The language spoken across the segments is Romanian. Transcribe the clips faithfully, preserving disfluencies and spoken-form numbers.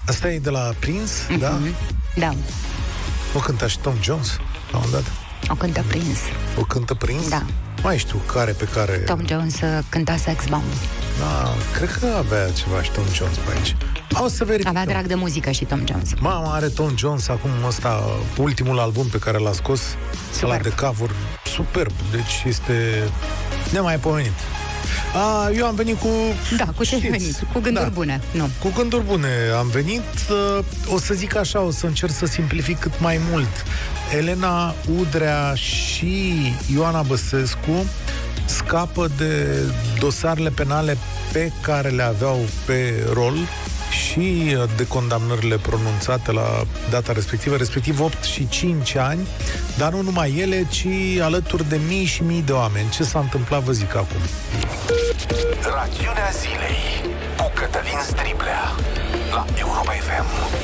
Asta e de la Prince, mm-hmm. da? Da. O cânta și Tom Jones, la un dat? O cântă Prince. O cântă Prince? Da. Mai știu care pe care... Tom Jones cânta Sex Bomb. Da, cred că avea ceva și Tom Jones pe aici. O să verificăm. Avea drag de muzică și Tom Jones. Mama, are Tom Jones acum ăsta, ultimul album pe care l-a scos, ăla de cover, superb. Deci este nemaipomenit. A, eu am venit cu... Da, cu ce ai venit? Cu gânduri da. bune. Nu. Cu gânduri bune am venit. O să zic așa, o să încerc să simplific cât mai mult. Elena Udrea și Ioana Băsescu scapă de dosarele penale pe care le aveau pe rol și de condamnările pronunțate la data respectivă, respectiv opt și cinci ani, dar nu numai ele, ci alături de mii și mii de oameni. Ce s-a întâmplat, vă zic acum. Rațiunea zilei cu Cătălin Striblea la Europa F M.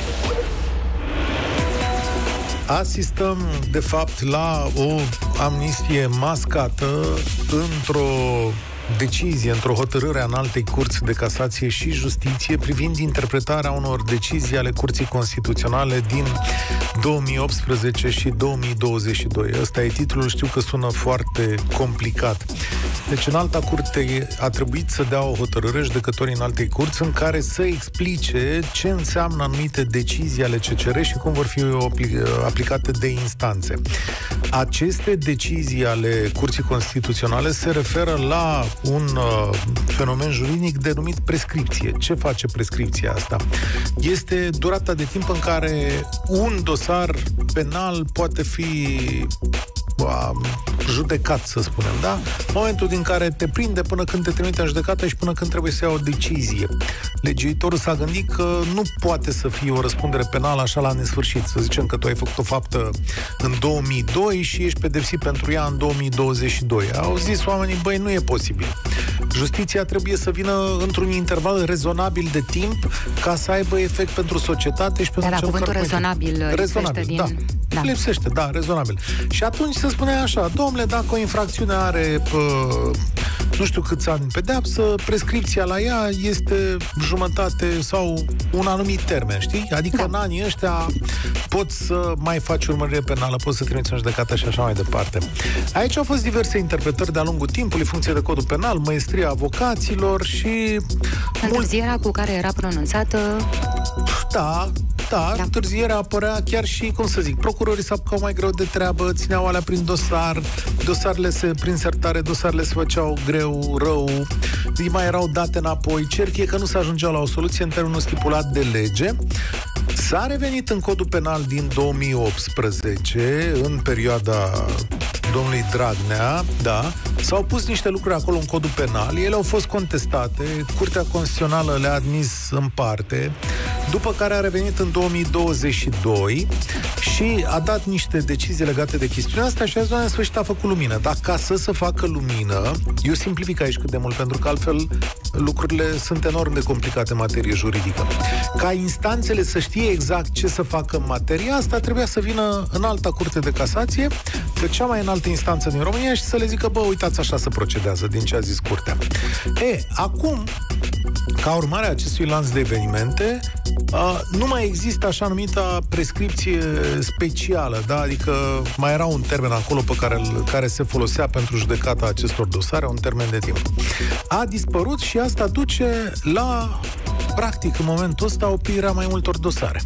Asistăm, de fapt, la o amnistie mascată într-o decizie, într-o hotărâre a Înaltei Curți de Casație și Justiție privind interpretarea unor decizii ale Curții Constituționale din două mii optsprezece și două mii douăzeci și doi. Ăsta e titlul, știu că sună foarte complicat. Deci Înalta Curte a trebuit să dea o hotărâre, judecătorii Înaltei Curți, în care să explice ce înseamnă anumite decizii ale C C R și cum vor fi aplicate de instanțe. Aceste decizii ale Curții Constituționale se referă la un uh, fenomen juridic denumit prescripție. Ce face prescripția asta? Este durata de timp în care un dosar penal poate fi uh, judecat, să spunem, da? Momentul din care te prinde până când te trimite în judecată și până când trebuie să ia o decizie. Legiuitorul s-a gândit că nu poate să fie o răspundere penală așa la nesfârșit. Să zicem că tu ai făcut o faptă în două mii doi și ești pedepsit pentru ea în două mii douăzeci și doi. Au zis oamenii, băi, nu e posibil. Justiția trebuie să vină într-un interval rezonabil de timp ca să aibă efect pentru societate și pentru da, cel da, cuvântul care... rezonabil rezonabil, din... da. da. Lipsește, da, rezonabil. Și atunci se spune așa, domnule, dacă o infracțiune are pă, nu știu câți ani pedeapsă, prescripția la ea este jumătate sau un anumit termen, știi? Adică da. În anii ăștia poți să mai faci urmărire penală, poți să trimiți în judecată și așa mai departe. Aici au fost diverse interpretări de-a lungul timpului, funcție de codul penal, măestria avocaților și... Întârzierea mult... cu care era pronunțată... Da, da, da. Întârzierea apărea chiar și, cum să zic, procurorii s-au apucau mai greu de treabă, țineau alea prin dosar, dosarele se, prin sertare, dosarele se făceau greu, rău, îi mai erau date înapoi, cert e că nu se ajungea la o soluție în termenul stipulat de lege. S-a revenit în codul penal din două mii optsprezece, în perioada domnului Dragnea, da, s-au pus niște lucruri acolo în codul penal, ele au fost contestate, Curtea Constituțională le-a admis în parte, după care a revenit în două mii douăzeci și doi și a dat niște decizii legate de chestiunea asta și a zis, în sfârșit a făcut lumină. Dar ca să se facă lumină, eu simplific aici cât de mult, pentru că altfel lucrurile sunt enorm de complicate în materie juridică. Ca instanțele să știe exact ce să facă în materia asta, trebuia să vină în Alta Curte de Casație, de cea mai înaltă instanță din România, și să le zică, bă, uitați, așa se procedează, din ce a zis Curtea. E, acum, ca urmare a acestui lanț de evenimente, Uh, nu mai există așa numită prescripție specială, da? Adică mai era un termen acolo pe care, care se folosea pentru judecata acestor dosare, un termen de timp. A dispărut și asta duce la, practic, în momentul ăsta, oprirea mai multor dosare.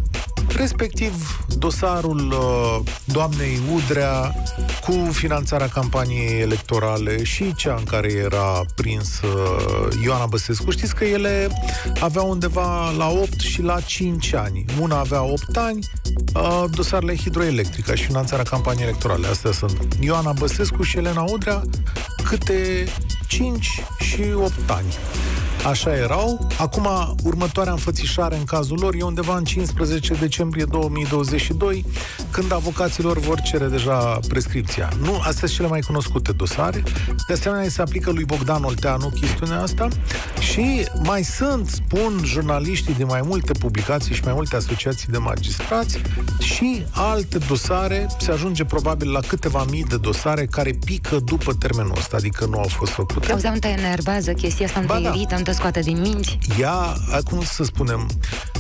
Respectiv, dosarul uh, doamnei Udrea cu finanțarea campaniei electorale și cea în care era prins uh, Ioana Băsescu. Știți că ele aveau undeva la opt și la cinci ani. Una avea opt ani, uh, dosarele hidroelectrică și finanțarea campaniei electorale. Astea sunt Ioana Băsescu și Elena Udrea, câte cinci și opt ani. Așa erau. Acum, următoarea înfățișare în cazul lor e undeva în cincisprezece decembrie două mii douăzeci și doi, când avocaților vor cere deja prescripția. Nu, astea sunt cele mai cunoscute dosare. De asemenea, se aplică lui Bogdan Olteanu chestiunea asta și mai sunt, spun jurnaliștii de mai multe publicații și mai multe asociații de magistrați, și alte dosare. Se ajunge probabil la câteva mii de dosare care pică după termenul ăsta, adică nu au fost făcute. Auzi, te enervează chestia asta, îmi te irită, îmi te scoate din minți. Ea, cum să spunem,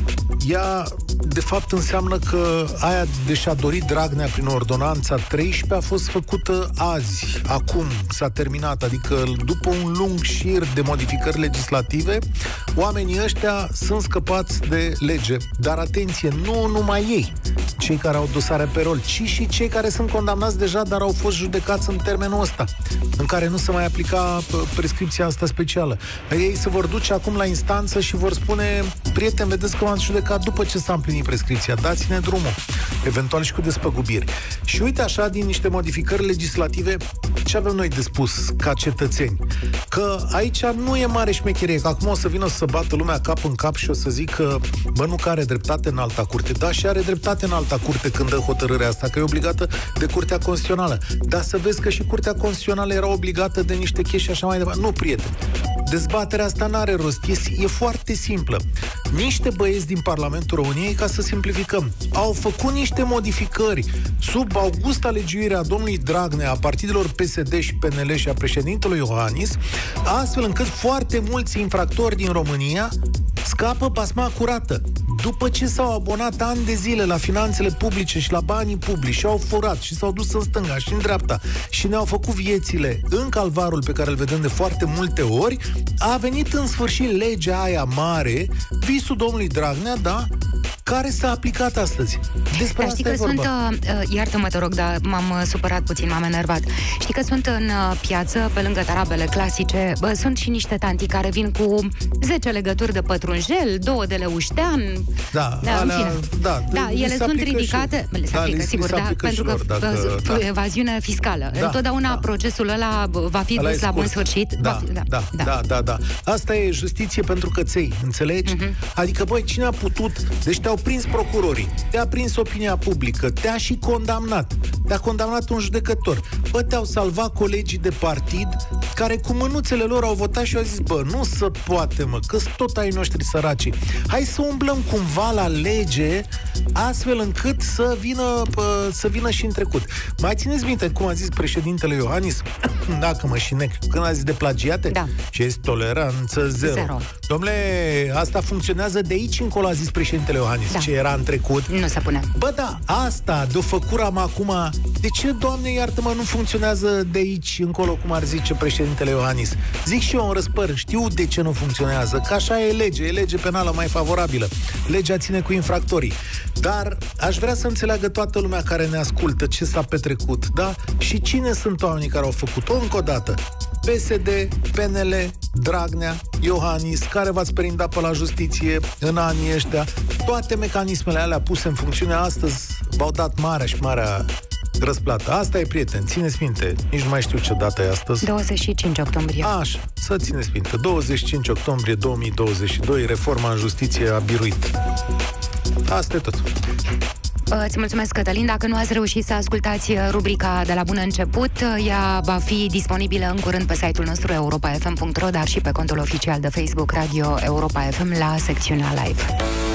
ea de fapt înseamnă că aia de și-a dorit Dragnea prin ordonanța treisprezece a fost făcută azi, acum s-a terminat, adică după un lung șir de modificări legislative, oamenii ăștia sunt scăpați de lege. Dar atenție, nu numai ei, cei care au dosare pe rol, ci și cei care sunt condamnați deja, dar au fost judecați în termenul ăsta, în care nu se mai aplica prescripția asta specială. Ei se vor duce acum la instanță și vor spune: prieteni, vedeți că m-ați judecat după ce s-a împlinit prescripția, dați-ne drumul, eventual și cu despăgubiri. Și uite așa, din niște modificări legislative, ce avem noi de spus ca cetățeni? Că aici nu e mare șmecherie, că acum o să vină să bată lumea cap în cap și o să zic că, bă, nu că are dreptate în alta curte. Da, și are dreptate în alta curte când dă hotărârea asta, că e obligată de Curtea Constituțională. Dar să vezi că și Curtea Constituțională era obligată de niște chestii și așa mai departe. Nu, prieteni, dezbaterea asta n-are rost. E, e foarte simplă. Niște băieți din Parlamentul României, ca să simplificăm, au făcut niște modificări sub augusta legiuirea domnului Dragnea, a partidelor P S D și P N L și a președintelui Iohannis, astfel încât foarte mulți infractori din România scapă pasma curată. După ce s-au abonat ani de zile la finanțele publice și la banii publici și au furat și s-au dus în stânga și în dreapta și ne-au făcut viețile în calvarul pe care îl vedem de foarte multe ori, a venit în sfârșit legea aia mare, visul domnului Dragnea, da, care s-a aplicat astăzi. Despre dar știi că sunt, uh, iartă-mă, te rog, dar m-am uh, supărat puțin, m-am enervat. Știi că sunt în uh, piață, pe lângă tarabele clasice, bă, sunt și niște tanti care vin cu zece legături de pătrunjel, două de leuștean. Da, da, alea, în fine. Da, da, ele sunt ridicate, le se da, aplică, sigur, da, pentru că lor, dacă, da. evaziune fiscală. Da, Întotdeauna da. procesul ăla va fi dus la bun sfârșit. Da, va fi, da, da, da, da, da, da. Asta e justiție pentru căței, înțelegi? Uh-huh. Adică, băi, cine a putut? Deci te-au prins procurorii, te-a prins opinia publică, te-a și condamnat. Te-a condamnat un judecător. Bă, te-au salvat colegii de partid care cu mânuțele lor au votat și au zis: bă, nu se poate, mă, că sunt tot ai noștri săraci. Hai să umblăm cumva la lege astfel încât să vină, pă, să vină și în trecut. Mai țineți minte cum a zis președintele Iohannis? Dacă mă șinec, când a zis de plagiate? Da. Și este toleranță zero. zero. Dom'le, asta funcționează de aici încolo, a zis președintele Iohannis. Da. Ce era în trecut. Nu se pune. Bă, da, asta, de-o făcuram acum. De ce, Doamne, iartă-mă, nu funcționează de aici încolo, cum ar zice președintele Iohannis? Zic și eu în răspăr, știu de ce nu funcționează, că așa e lege, e lege penală mai favorabilă. Legea ține cu infractorii. Dar aș vrea să înțeleagă toată lumea care ne ascultă ce s-a petrecut, da? Și cine sunt oamenii care au făcut-o? Încă o dată. P S D, P N L, Dragnea, Iohannis, care v-ați perindat pe la justiție în anii ăștia. Toate mecanismele alea puse în funcțiune astăzi v-au dat marea și marea răsplată. Asta e, prieten, țineți minte, nici nu mai știu ce dată e astăzi. douăzeci și cinci octombrie. Așa, să țineți minte, douăzeci și cinci octombrie două mii douăzeci și doi, reforma în justiție a biruit. Asta e tot. Îți mulțumesc, Cătălin. Dacă nu ați reușit să ascultați rubrica de la bun început, ea va fi disponibilă în curând pe site-ul nostru europa f m punct r o, dar și pe contul oficial de Facebook Radio Europa F M la secțiunea live.